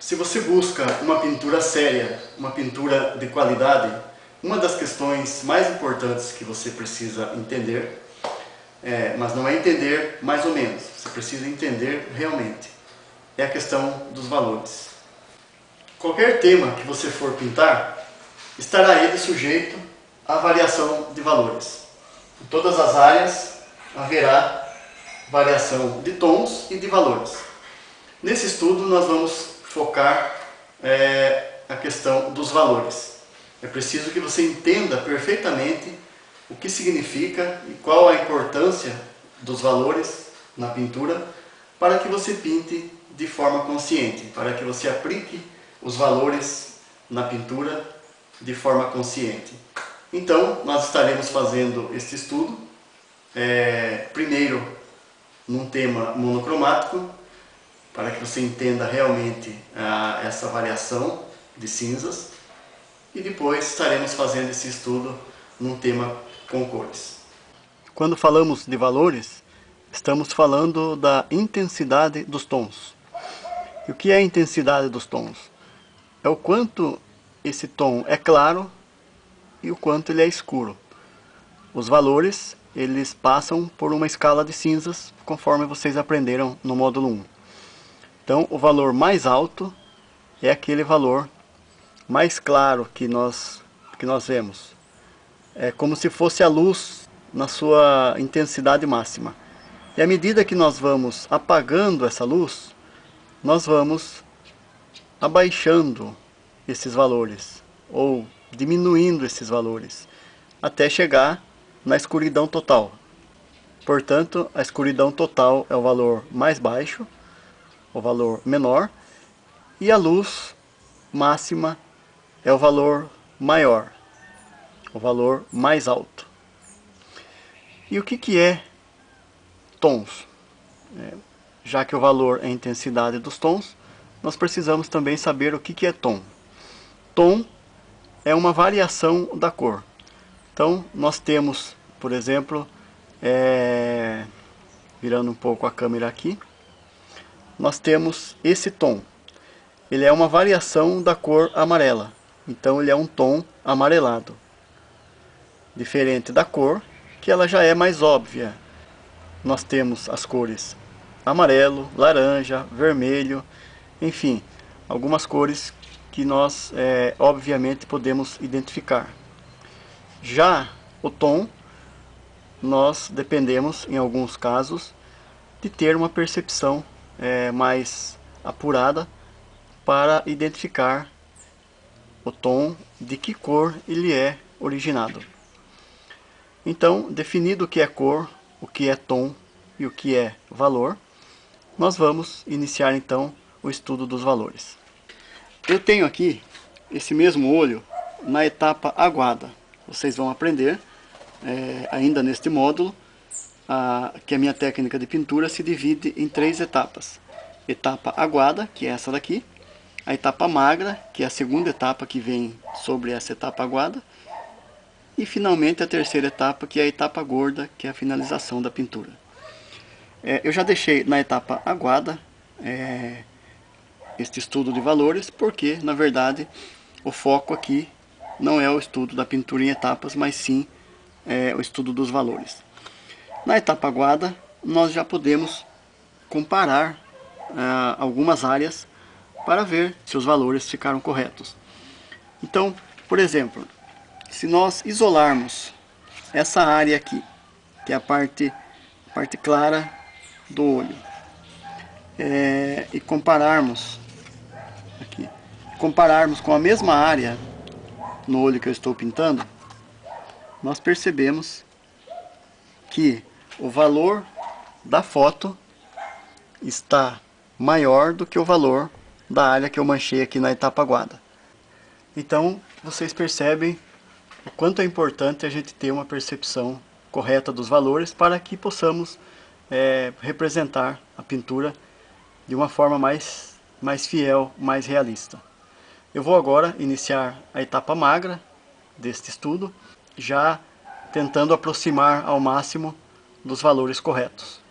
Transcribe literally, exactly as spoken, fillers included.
Se você busca uma pintura séria, uma pintura de qualidade, uma das questões mais importantes que você precisa entender, é, mas não é entender mais ou menos, você precisa entender realmente, é a questão dos valores. Qualquer tema que você for pintar, estará ele sujeito à variação de valores. Em todas as áreas haverá variação de tons e de valores. Nesse estudo nós vamos focar é, a questão dos valores. É preciso que você entenda perfeitamente o que significa e qual a importância dos valores na pintura para que você pinte de forma consciente, para que você aplique os valores na pintura de forma consciente. Então, nós estaremos fazendo este estudo, é, primeiro num tema monocromático, para que você entenda realmente ah, essa variação de cinzas, e depois estaremos fazendo esse estudo num tema com cores. Quando falamos de valores, estamos falando da intensidade dos tons. E o que é a intensidade dos tons? É o quanto esse tom é claro e o quanto ele é escuro. Os valores, eles passam por uma escala de cinzas, conforme vocês aprenderam no módulo um. Então, o valor mais alto é aquele valor mais claro que nós, que nós vemos. É como se fosse a luz na sua intensidade máxima. E à medida que nós vamos apagando essa luz, nós vamos abaixando esses valores, ou diminuindo esses valores, até chegar na escuridão total. Portanto, a escuridão total é o valor mais baixo, o valor menor, e a luz máxima é o valor maior, o valor mais alto. E o que que é tons? É, já que o valor é a intensidade dos tons, nós precisamos também saber o que que é tom. Tom é uma variação da cor. Então, nós temos, por exemplo, é, virando um pouco a câmera aqui, nós temos esse tom. Ele é uma variação da cor amarela. Então, ele é um tom amarelado. Diferente da cor, que ela já é mais óbvia. Nós temos as cores amarelo, laranja, vermelho, enfim, algumas cores que nós, é, obviamente, podemos identificar. Já o tom, nós dependemos, em alguns casos, de ter uma percepção é, mais apurada para identificar o tom, de que cor ele é originado. Então, definido o que é cor, o que é tom e o que é valor, nós vamos iniciar então o estudo dos valores. Eu tenho aqui esse mesmo olho na etapa aguada. Vocês vão aprender é, ainda neste módulo a, que a minha técnica de pintura se divide em três etapas. Etapa aguada, que é essa daqui. A etapa magra, que é a segunda etapa que vem sobre essa etapa aguada. E finalmente a terceira etapa, que é a etapa gorda, que é a finalização da pintura. É, eu já deixei na etapa aguada é, este estudo de valores, porque na verdade o foco aqui não é o estudo da pintura em etapas, mas sim é, o estudo dos valores. Na etapa aguada, nós já podemos comparar ah, algumas áreas para ver se os valores ficaram corretos. Então, por exemplo, se nós isolarmos essa área aqui, que é a parte, a parte clara do olho, é, e compararmos aqui, compararmos com a mesma área no olho que eu estou pintando, nós percebemos que o valor da foto está maior do que o valor da área que eu manchei aqui na etapa aguada. Então, vocês percebem o quanto é importante a gente ter uma percepção correta dos valores para que possamos é, representar a pintura de uma forma mais, mais fiel, mais realista. Eu vou agora iniciar a etapa magra deste estudo, já tentando aproximar ao máximo dos valores corretos.